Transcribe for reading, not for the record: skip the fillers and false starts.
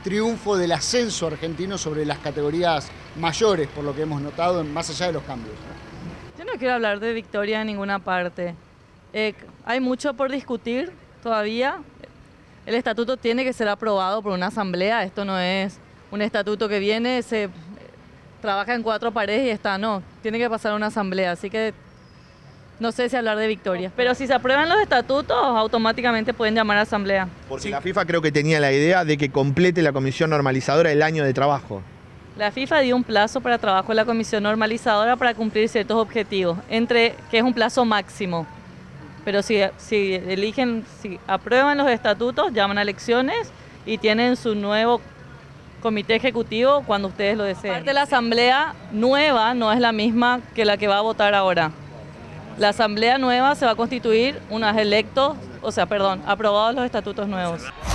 triunfo del ascenso argentino sobre las categorías mayores, por lo que hemos notado, más allá de los cambios. Yo no quiero hablar de victoria en ninguna parte. Hay mucho por discutir todavía. El estatuto tiene que ser aprobado por una asamblea. Esto no es un estatuto que viene, se trabaja en 4 paredes y está. No, tiene que pasar a una asamblea. Así que no sé si hablar de victoria. Pero si se aprueban los estatutos, automáticamente pueden llamar a asamblea. Porque Sí. la FIFA creo que tenía la idea de que complete la comisión normalizadora el año de trabajo. La FIFA dio un plazo para trabajo de la comisión normalizadora para cumplir ciertos objetivos, que es un plazo máximo. Pero si aprueban los estatutos, llaman a elecciones y tienen su nuevo comité ejecutivo cuando ustedes lo deseen. Aparte, la asamblea nueva no es la misma que la que va a votar ahora. La asamblea nueva se va a constituir una vez aprobados los estatutos nuevos.